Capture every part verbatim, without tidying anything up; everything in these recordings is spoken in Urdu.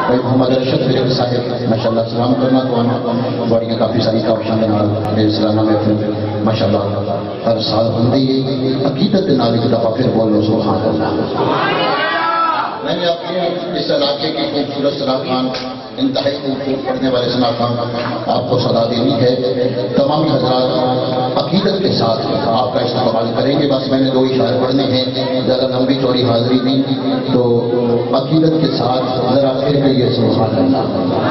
بھائی محمد ارشد فرید صاحب ماشاءاللہ سلام کرنا تو آنا بڑی کافی ساری کافشان کے نال میرے سلانہ محفل ماشاءاللہ ہر سال ہوندی ہے عقیدت نال ایک دفعہ پھر بولو سبحان اللہ۔ میں نے اپنے اس علاقے کی خوبصورت ثنا خوان انتہائی خوبصورت پڑھنے والے ثنا خوان آپ کو صدا دینی ہے۔ تمام حضرات عقیدت کے ساتھ آپ کا استقبال کریں گے۔ بس میں نے دو اشارے پڑھنے ہیں، ذرا لمبی چوڑی حاضری نہیں تو عقیدت کے ساتھ ذرا پھر کہیے سبحان اللہ۔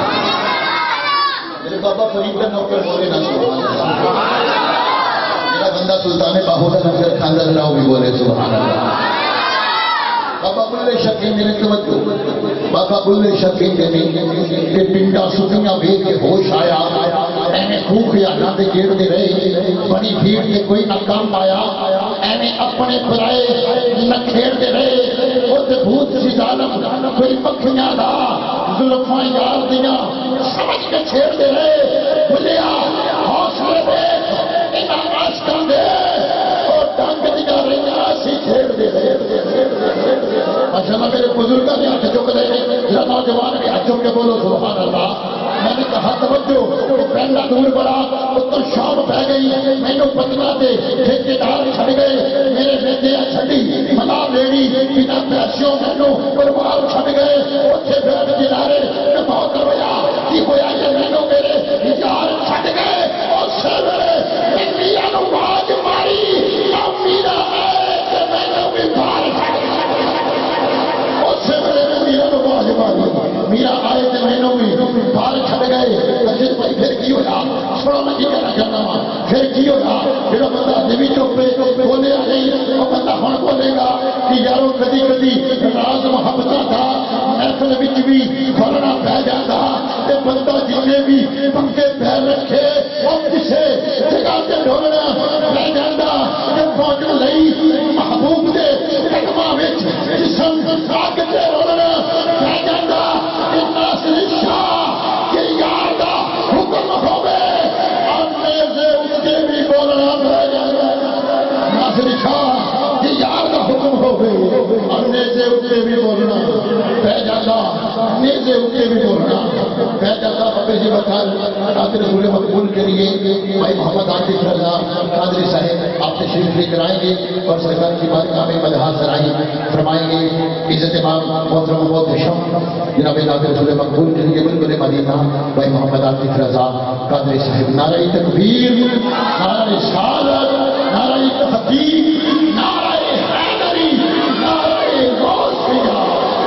میرے بابا فرید کا نوکر بولے نا سبحان اللہ۔ میرا بندہ سلطان باہو کا نوکر خاندان راؤ بھی بولے سبحان اللہ۔ بابا بلے شکی میرے توجہ، بابا بلے شکی میرے کہ پنڈا سکیاں بھیج کے ہوش آیا، اینے خوب خیالہ دے گیر دے رہے، بڑی بھیڑ کے کوئی نہ کام آیا، اینے اپنے پرائے نہ کھیر دے رہے، وہ تے بھوت سی ظالم کوئی مکھیاں دا ظلفاں یار دیاں سمجھ کے چھیر دے رہے، بلیا حوصلے دے انہاں عاشقاں دے اور ڈنگ دیاں رہیاں سی چھیر دے رہے۔ ماشاءاللہ میرے بزرگاں بھی ہاتھ چک رہے ہیں، نوجوان بھی ہاتھ چک کے بولو سبحان اللہ۔ میں نے کہا توجہ پہلا دور بڑا اتر شام پہ گئی، میں نے پتنا دے ٹھیکیدار چھڑ گئے، میرے بیٹے چھڑی منا لیڑی بنا پیسوں میں نے پروار چھڑ گئے، اتھے بیٹھ جلارے میں بہت رویا کی ہویا یہ میں نے میرے یار چھڑ گئے اور سیورے میں میاں نو باج ماری یا میرا ہے کہ میں نے بھی بار چھڑ گئے میرا آئے تھے مہینوں میں بار چھڑ گئے۔ رشید بھائی پھر کی ہویا سنو میں کی کہنا چاہتا ہوں، پھر کی ہویا پھر بندہ دیوی چوک پہ بولے آ گئی، وہ بندہ ہون بولے گا کہ یارو کدی کدی راز محبتہ تھا محفل وچ بھی کھولنا پہ جاتا، تے بندہ جنے بھی پنکے پیر رکھے وہ کسے جگہ تے ڈولنا پہ جاتا، تے پہنچن لئی محبوب دے قدماں وچ جسم آگ تے رولنا پہ جاتا۔ ناصر شاہ کہ یار دا حکم ہوئے آنے سے اس کے بھی بولنا پہ جاتا، ناصر شاہ کہ یار دا حکم ہوئے آنے سے اس کے بھی بولنا پہ جاتا، آنے سے اس کے بھی بولنا پہ جاتا۔ بابے جی بطال قادر رسول مقبول کے لیے بھائی محمد عاطف رضا قادری صاحب آپ تشریف لے کر آئیں گے اور سرکار کی بارگاہ میں مدحات سرائی فرمائیں گے۔ عزت امام محترم محتشم جناب قادر رسول مقبول کے لیے بلبل مدینہ بھائی محمد عاطف رضا قادری صاحب نعرہ تکبیر، نعرہ رسالت، نعرہ تحقیق، نعرہ حیدری، نعرہ غوثیہ۔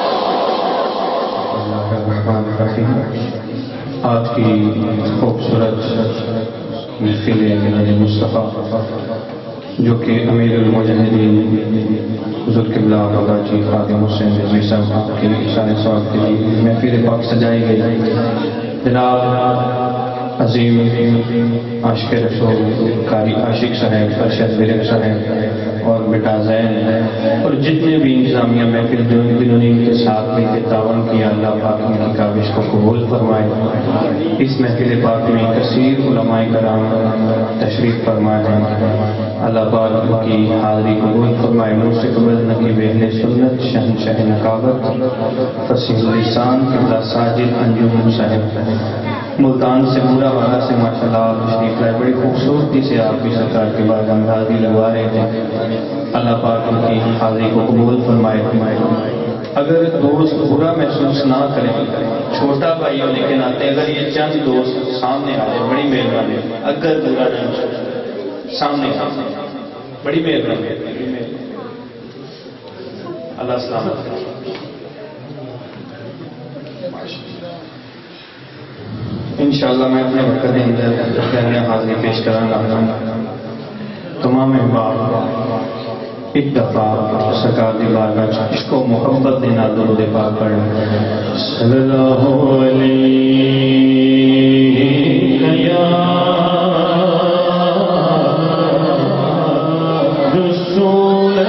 آج کی خوبصورت محفل میلاد مصطفیٰ جو کہ امیر المجاہدین حضرت قبلہ بابا جی خادم حسین رضوی صاحب کے شان سوال کے لیے محفل پاک سجائی گئی۔ جناب عظیم عاشق رسول قاری عاشق صاحب، ارشد ورق صاحب اور بیٹا زین اور جتنے بھی انتظامیہ محفل جنہوں نے ان کے ساتھ مل کے تعاون کیا، اللہ پاک ان کی کاوش کو قبول فرمائے۔ اس محفل پاک میں کثیر علماء کرام تشریف فرمائے ہیں، اللہ پاک ان کی حاضری قبول فرمائے۔ منہ سے قبل نقیب اہل سنت شہنشاہ نقابت فصیح اللسان قبلہ ساجد انجم صاحب ملتان سے پورا والا سے ماشاءاللہ آپ تشریف لائے، بڑی خوبصورتی سے آپ بھی سرکار کے بعد ہم حاضری لگوا رہے تھے۔ اللہ پاک ان کی حاضری کو قبول فرمائے۔ اگر دوست برا محسوس نہ کریں، چھوٹا بھائی ہونے کے ناطے اگر یہ چند دوست سامنے آ جائے بڑی مہربانی، اگر برا نہیں سامنے آ بڑی مہربانی، اللہ سلامت۔ انشاءاللہ میں اپنے وقت کے اندر اپنے حاضری پیش کرنا گا۔ تمام احباب ایک دفعہ سرکار دی بارگاہ عشق و محبت دینا درود پاک پڑھیں۔ صلی اللہ علیہ یا رسول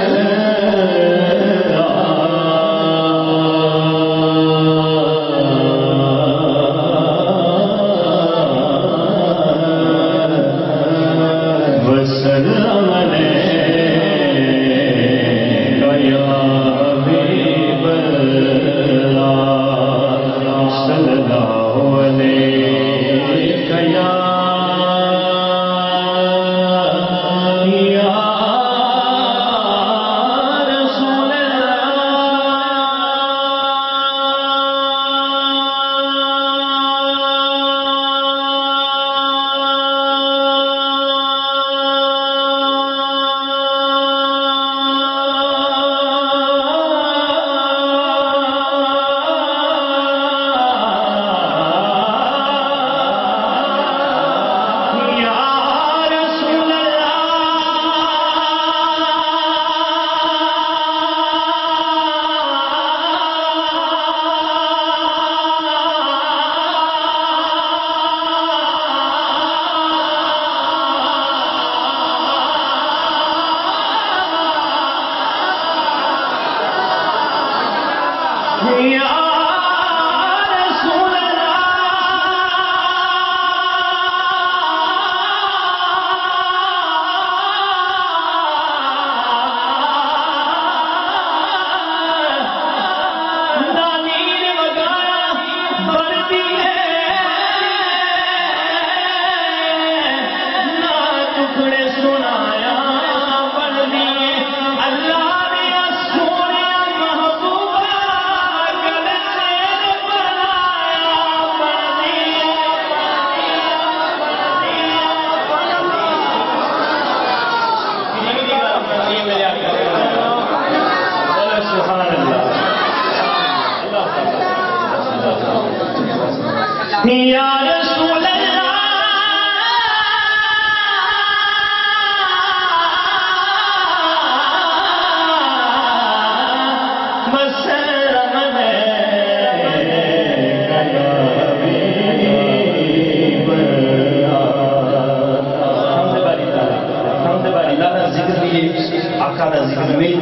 یا رسول اللہ مسلم ہے ذکر بھی آقا کا ذکر میں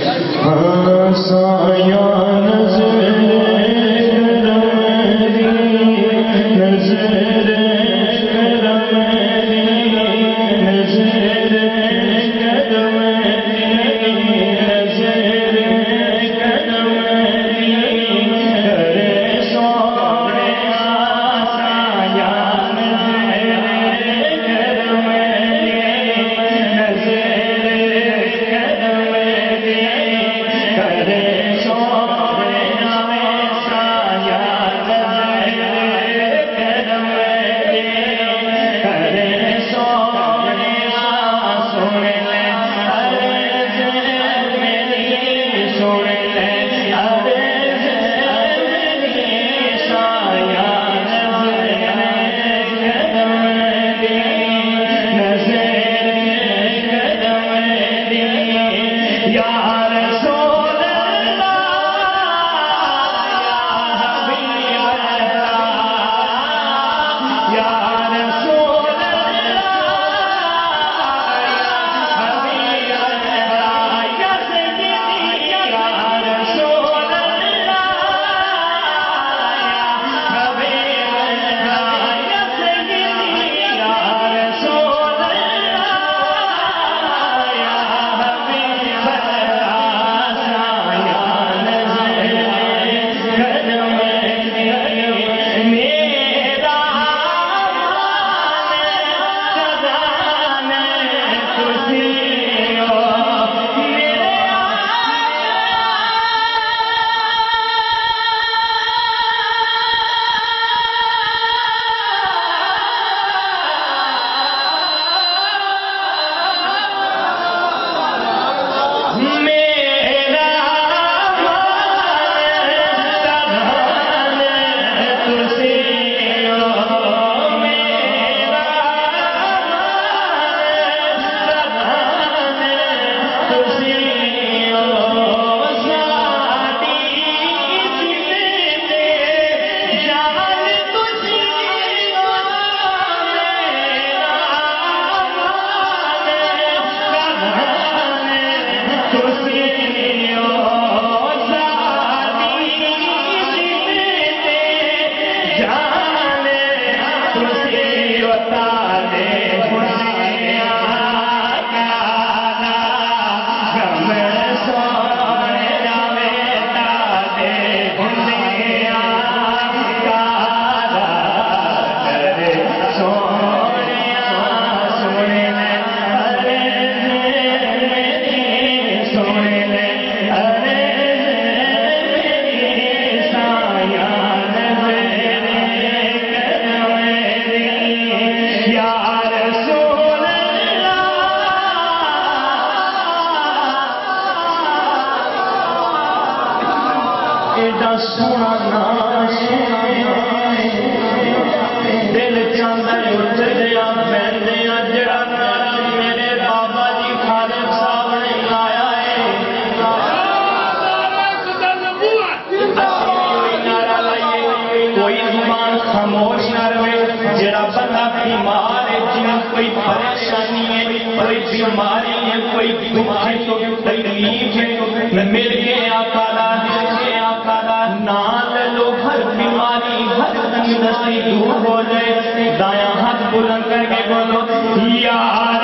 دایاں ہاتھ بلند کر کے بولو یا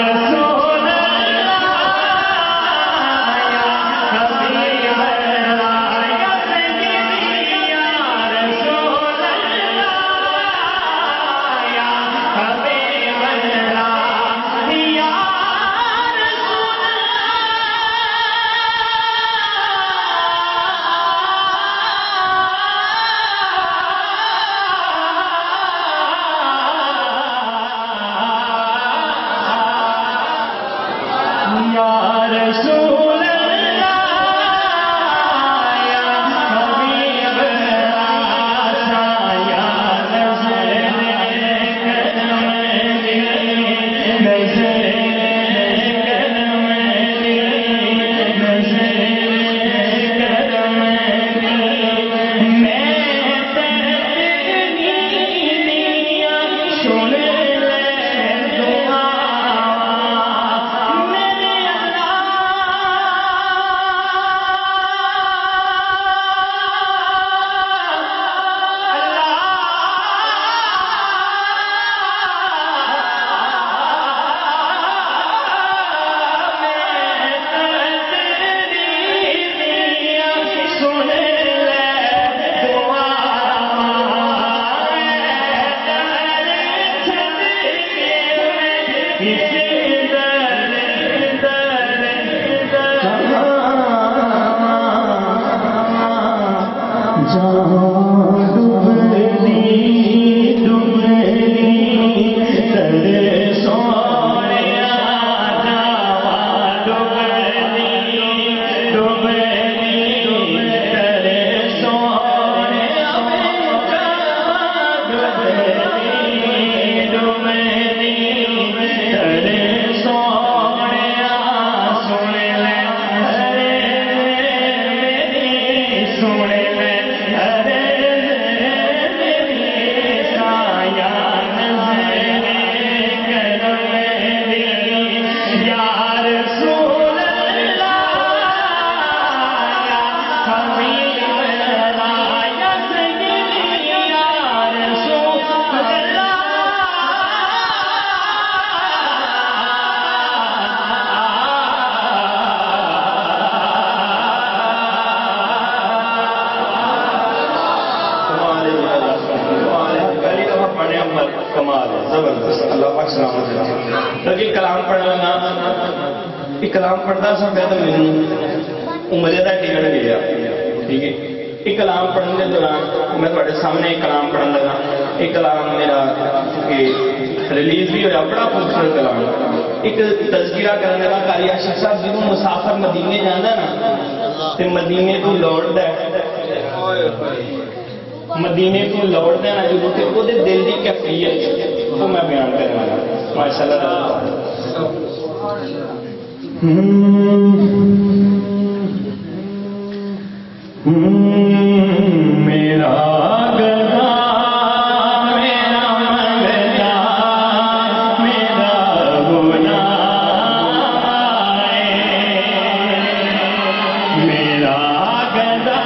رسول کمال ہے زبردست اللہ پاک سلامت ہے لگے کلام پڑھنا لگا یہ کلام پڑھتا سا پہ تو میں عمرے دا ٹکٹ ملیا ٹھیک ہے یہ کلام پڑھنے کے دوران میں تھوڑے سامنے ایک کلام پڑھن لگا یہ کلام میرا ریلیز بھی ہوا بڑا خوبصورت کلام ایک تذکرہ کرنے لگا قاری عاشق صاحب جنہوں مسافر مدینے جانا نا تے مدینے تو لوٹ ہے مدینے تو لوٹ دینا جو کہ وہ دل دی کیفیت وہ میں بیان کرنے والا ماشاءاللہ میرا گدا میرا منگتا میرا گناہ میرا گدا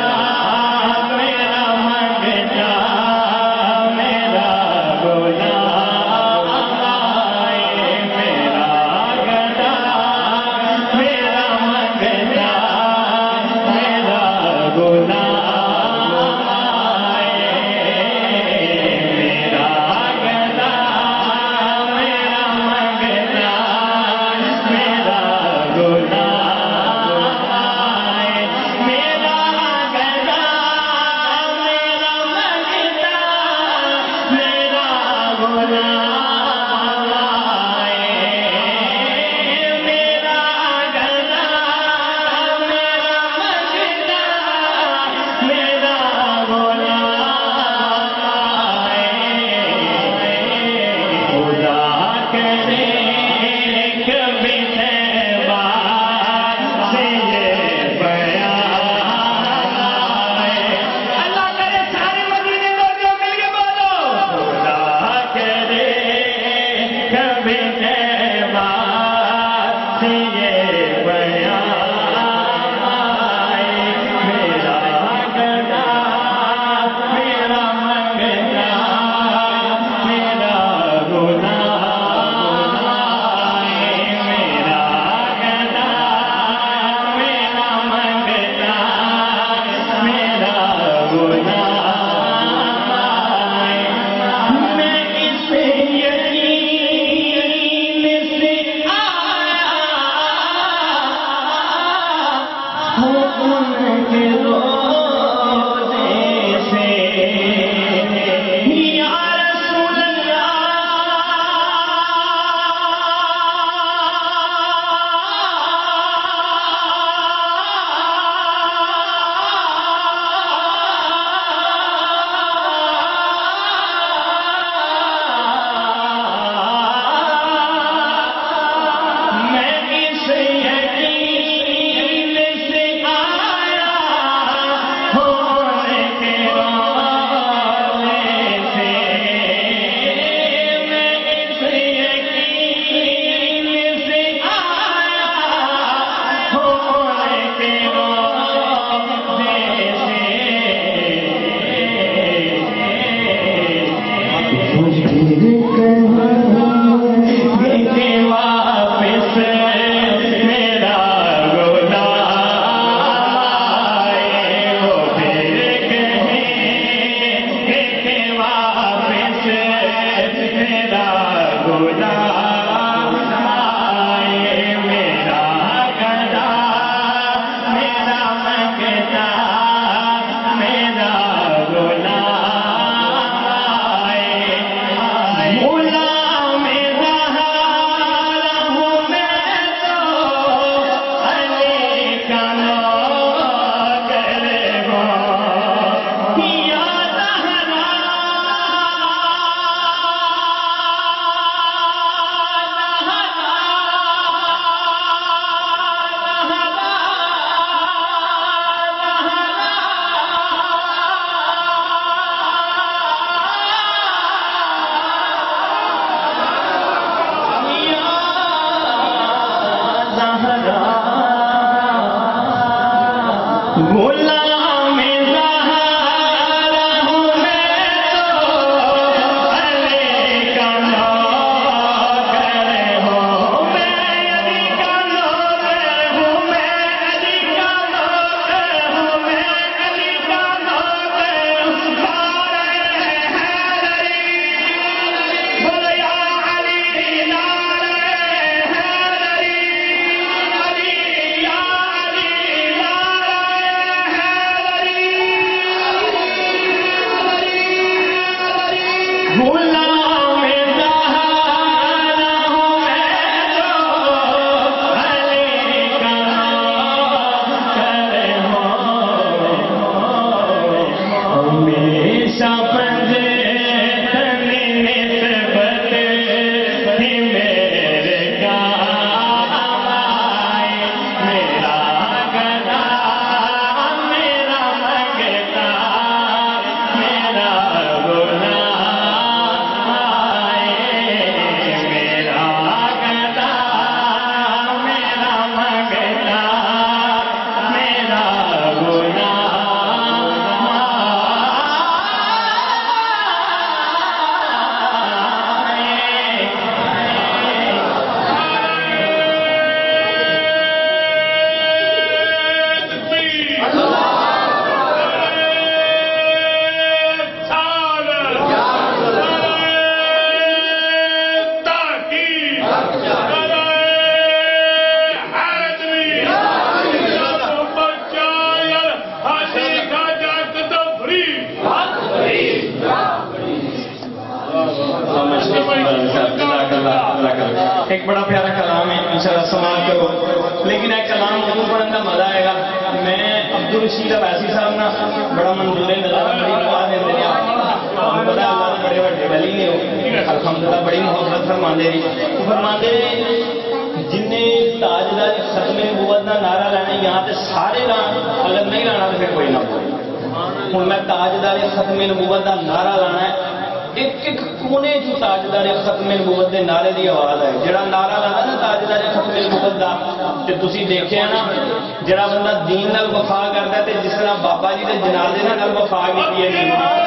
ایک بڑا پیارا کلام ہے انشاءاللہ سماعت کرو لیکن ایک کلام ضرور پڑھنے کا مزہ آئے گا میں عبدالرشید اویسی صاحب نا بڑا منظور نظارہ بڑی دعا دیتے ہیں آپ پتہ اللہ نے بڑے بڑے ولی نے ہو الحمدللہ بڑی محبت فرماندے نے فرماندے جن نے تاجدار ختم نبوت کا نعرہ لانا یہاں تے سارے لان اگر نہیں لانا تو پھر کوئی نہ بولے ہوں میں تاجدار ختم نبوت کا نعرہ لانا ہے ایک ایک کونے جو تاجدار ختم نبوت دے نعرے دی آواز ہے جڑا نعرہ لانا نا تاجدار ختم نبوت دا تے تسی دیکھیا نا جڑا بندہ دین نال وفا کردا ہے تے جس طرح بابا جی دے جنازے نال وفا کیتی ہے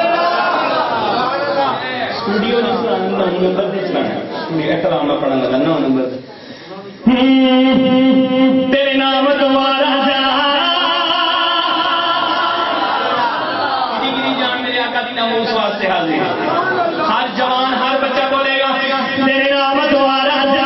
اسٹوڈیو نہیں سنانا نو نمبر تے چلانا میرا کلام میں پڑھن لگا نو نمبر تیرے نام دوبارہ جا ڈگری جان میرے آقا دی ناموس واسطے حاضر ہر جوان ہر بچہ بولے گا تیرے نام دوبارہ جا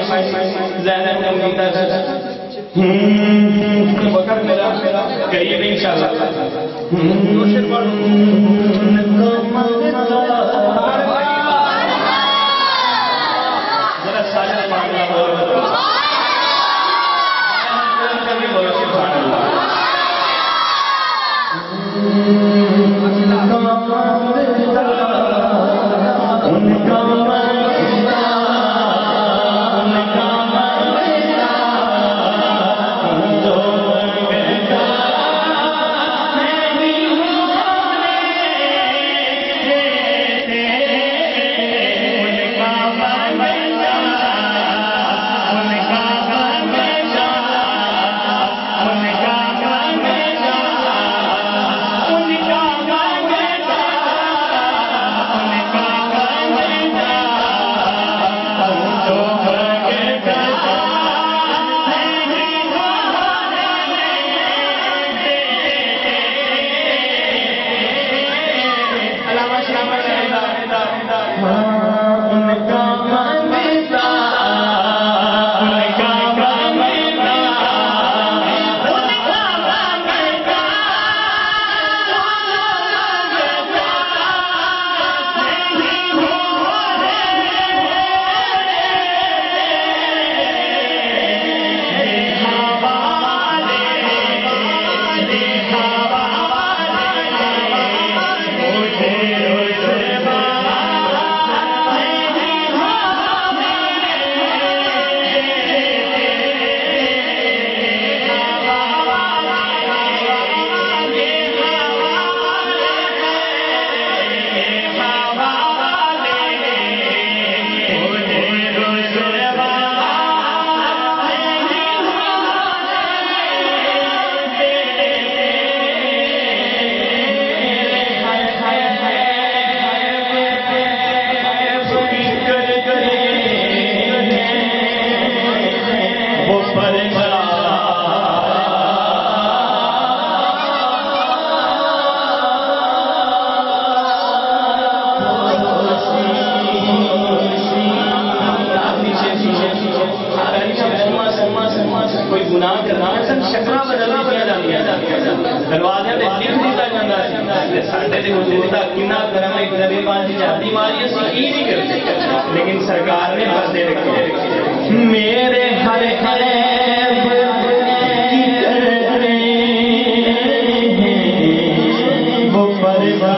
فرمائش زیادہ کم کیتا ہے وقت میرا قریب انشاءاللہ ذرا سارے پاکلہ بول کبھی بولو سبحان اللہ لیکن سرکار نے پردے رکھے میرے ہر عیب وہ پردہ